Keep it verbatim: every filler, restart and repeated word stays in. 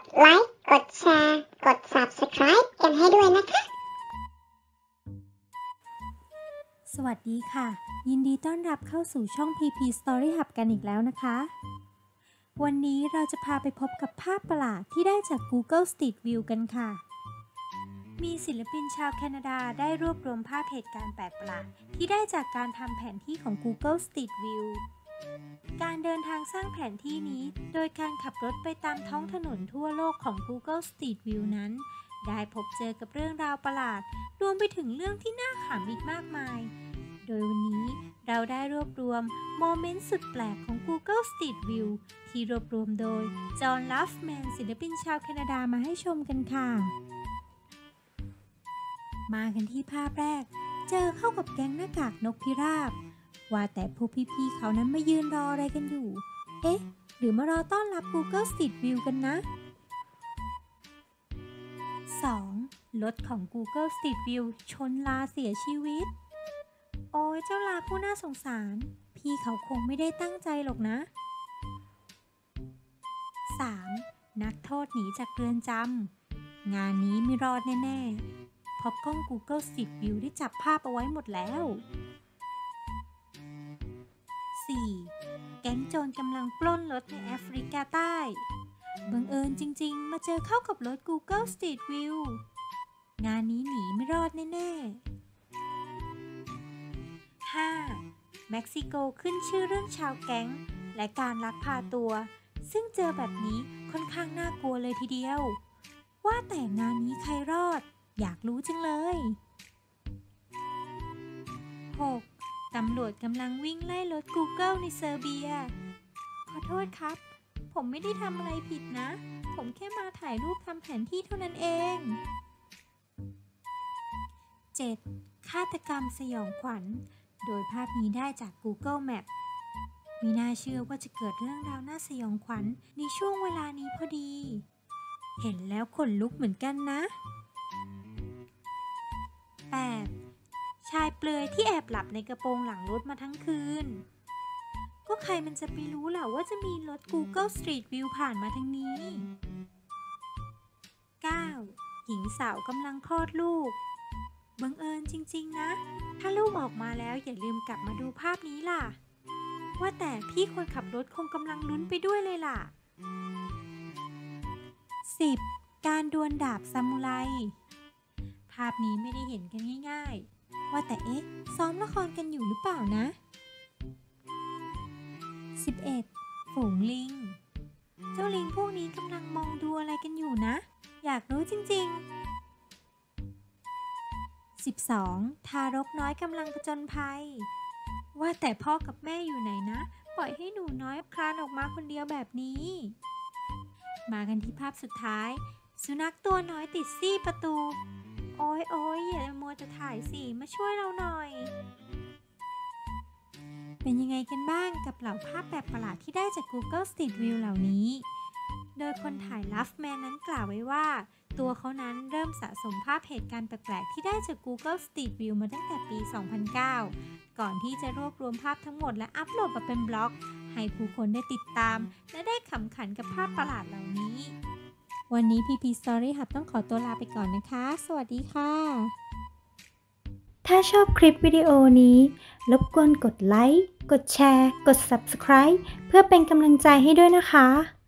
ไลค์กดแชร์กด ซับสไครบ์ กันให้ด้วยนะคะสวัสดีค่ะยินดีต้อนรับเข้าสู่ช่อง พี พี Story Hub กันอีกแล้วนะคะวันนี้เราจะพาไปพบกับภาพประหลาดที่ได้จาก Google Street View กันค่ะมีศิลปินชาวแคนาดาได้รวบรวมภาพเหตุการณ์แปลกประหลาดที่ได้จากการทำแผนที่ของ Google Street View การเดินทางสร้างแผนที่นี้โดยการขับรถไปตามท้องถนนทั่วโลกของ Google Street View นั้นได้พบเจอกับเรื่องราวประหลาดรวมไปถึงเรื่องที่น่าขำอีกมากมายโดยวันนี้เราได้รวบรวมโมเมนต์สุดแปลกของ Google Street View ที่รวบรวมโดยจอห์น ลัฟแมนศิลปินชาวแคนาดามาให้ชมกันค่ะมากันที่ภาพแรกเจอเข้ากับแก๊งหน้ากากนกพิราบว่าแต่พวกพี่ๆเขานั้นมายืนรออะไรกันอยู่เอ๊ะหรือมารอต้อนรับ Google Street View กันนะ สอง. รถของ Google Street View ชนลาเสียชีวิตโอ้ยเจ้าลาผู้น่าสงสารพี่เขาคงไม่ได้ตั้งใจหรอกนะ สาม. นักโทษหนีจากเรือนจำงานนี้ไม่รอดแน่ๆเพราะกล้อง Google Street View ได้จับภาพเอาไว้หมดแล้ว สี่. แก๊งโจรกำลังปล้นรถในแอฟริกาใต้บังเอิญจริงๆมาเจอเข้ากับรถ Google Street View งานนี้หนีไม่รอดแน่ๆ ห้า. เม็กซิโกขึ้นชื่อเรื่องชาวแก๊งและการลักพาตัวซึ่งเจอแบบนี้ค่อนข้างน่ากลัวเลยทีเดียวว่าแต่งานนี้ใครรอดอยากรู้จังเลย หก. ตำรวจกำลังวิ่งไล่รถ Google ในเซอร์เบียขอโทษครับผมไม่ได้ทำอะไรผิดนะผมแค่มาถ่ายรูปทำแผนที่เท่านั้นเอง เจ็ด. ฆาตกรรมสยองขวัญโดยภาพนี้ได้จาก Google Map ไม่น่าเชื่อว่าจะเกิดเรื่องราวน่าสยองขวัญในช่วงเวลานี้พอดีเห็นแล้วขนลุกเหมือนกันนะ แปด. ชายเปลือยที่แอบหลับในกระโปรงหลังรถมาทั้งคืนก็ใครมันจะไปรู้ล่ะว่าจะมีรถ Google Street View ผ่านมาทางนี้ เก้า. หญิงสาวกำลังคลอดลูกบังเอิญจริงๆนะถ้าลูกออกมาแล้วอย่าลืมกลับมาดูภาพนี้ล่ะว่าแต่พี่คนขับรถคงกำลังลุ้นไปด้วยเลยล่ะ สิบ. การดวลดาบซามูไรภาพนี้ไม่ได้เห็นกันง่ายๆว่าแต่เอ๊ะซ้อมละครกันอยู่หรือเปล่านะ สิบเอ็ด. ฝูงลิงเจ้าลิงพวกนี้กำลังมองดูอะไรกันอยู่นะอยากรู้จริงๆ สิบสอง. ทารกน้อยกำลังผจญภัยว่าแต่พ่อกับแม่อยู่ไหนนะปล่อยให้หนูน้อยคลานออกมาคนเดียวแบบนี้มากันที่ภาพสุดท้ายสุนัขตัวน้อยติดซี่ประตูโอ๊ยโอ๊ยอย่ามัวจะถ่ายสิมาช่วยเราหน่อยเป็นยังไงกันบ้างกับเหล่าภาพแปลกประหลาดที่ได้จาก Google Street View เหล่านี้โดยคนถ่ายลัฟแมนนั้นกล่าวไว้ว่าตัวเขานั้นเริ่มสะสมภาพเหตุการณ์แปลกๆที่ได้จาก Google Street View มาตั้งแต่ปี สองพันเก้า ก่อนที่จะรวบรวมภาพทั้งหมดและอัปโหลดมาเป็นบล็อกให้ผู้คนได้ติดตามและได้ขำขันกับภาพประหลาดเหล่านี้วันนี้ พี พี Story Hub ต้องขอตัวลาไปก่อนนะคะสวัสดีค่ะถ้าชอบคลิปวิดีโอนี้รบกวนกดไลค์กดแชร์กด ซับสไครบ์ เพื่อเป็นกำลังใจให้ด้วยนะคะ